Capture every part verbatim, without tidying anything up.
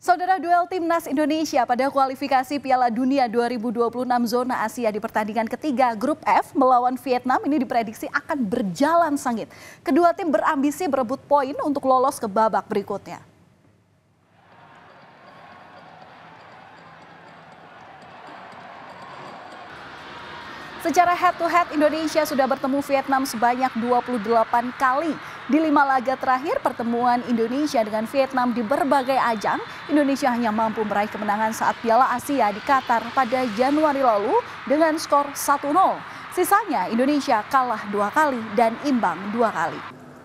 Saudara, duel Timnas Indonesia pada kualifikasi Piala Dunia dua ribu dua puluh enam zona Asia di pertandingan ketiga Grup F melawan Vietnam ini diprediksi akan berjalan sengit. Kedua tim berambisi berebut poin untuk lolos ke babak berikutnya. Secara head-to-head, Indonesia sudah bertemu Vietnam sebanyak dua puluh delapan kali. Di lima laga terakhir pertemuan Indonesia dengan Vietnam di berbagai ajang, Indonesia hanya mampu meraih kemenangan saat Piala Asia di Qatar pada Januari lalu dengan skor satu nol. Sisanya Indonesia kalah dua kali dan imbang dua kali.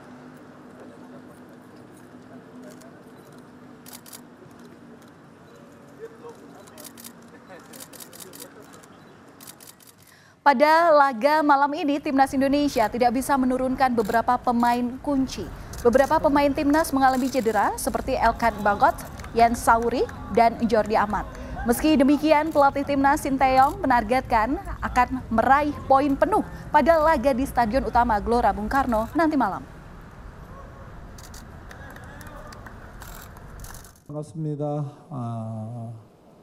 Pada laga malam ini, Timnas Indonesia tidak bisa menurunkan beberapa pemain kunci. Beberapa pemain Timnas mengalami cedera seperti Elkan Bagot, Yan Sauri, dan Jordi Amat. Meski demikian, pelatih Timnas Sinteyong menargetkan akan meraih poin penuh pada laga di Stadion Utama Gelora Bung Karno nanti malam. 반갑습니다. 아,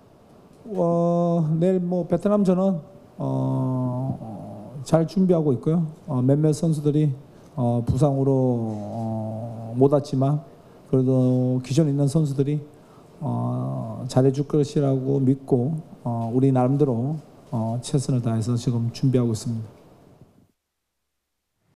어, 내일 뭐 베트남전은 어, 잘 준비하고 있고요. 어, 몇몇 선수들이 어, 부상으로 어, 못 왔지만 그래도 기존 있는 선수들이 어, 잘해줄 것이라고 믿고 어, 우리 나름대로 어, 최선을 다해서 지금 준비하고 있습니다.